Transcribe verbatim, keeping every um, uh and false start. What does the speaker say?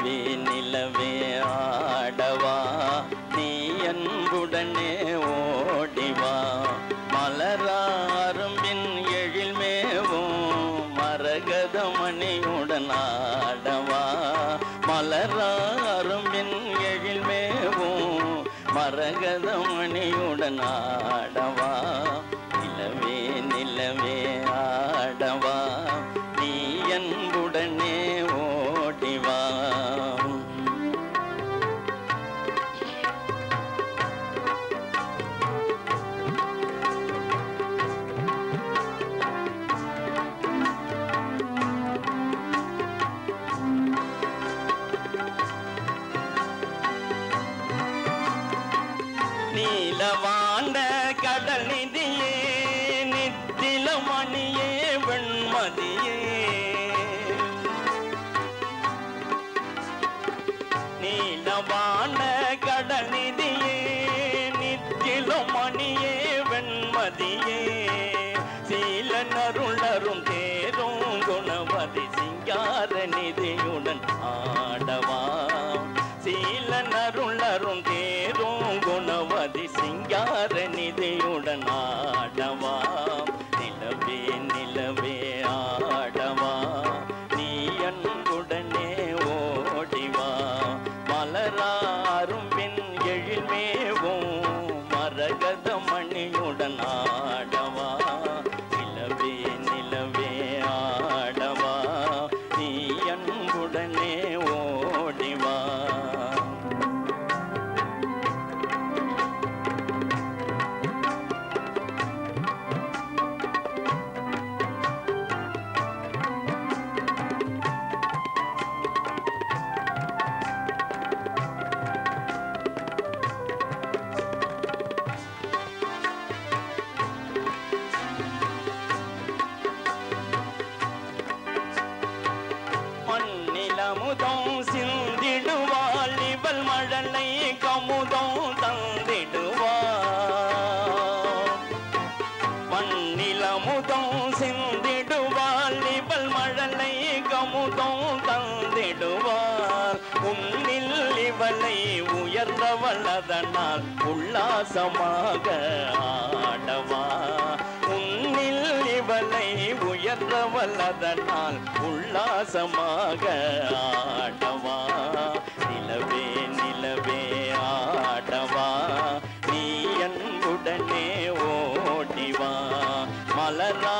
நிலவே நிலவே ஆடவா நீ அன்புடனே ஓடிவா மலராரும்பின் எழில்மேவும் மரகதமணியுடன் ஆடவா மலராரும்பின் எழில்மேவும் மரகதமணியுடன் ஆடவா நிலவே நிலவே ஆடவா நீ அன்புடனே ஓடிவா நீலவாண்ட கடல் நிதியே நித்தில மணியே வெண்மதியே நீலவாண்ட கடல் நிதியே நித்தில மணியே வெண்மதியே சீல நருளரும் தேரும் குணவதி சிங்கார நிதியுடன் ஆடவா சீல நருளரும் தேரும் குணவதி சிங்கார நிதியுடன் ஆடவா நிலவே நிலவே ஆடவா நீ அன்புடனே ஓடிவா மலராரும் பின் எழில்மேவும் மரகத மணியுடன் ஆடவா நிலவே நிலவே ஆடவா நீ அன்புடனே ஓடிவா மண்ணிலமுதம் சிந்திடுவாள் இவள் மழலை கமுதம் தந்திடுவாள் மண்ணிலமுதம் சிந்திடுவாள் இவள் மழலை கமுதம் தந்திடுவாள் உன்னில் இவளை உயர்ந்தவள் அதனால் உல்லாசமாக ஆடவா உன்னில் இவளை உயர்ந்தவள் அதனால் உல்லாசமாக ஆடவா நிலவே நிலவே ஆடவா நீ அன்புடனே ஓடிவா மலரா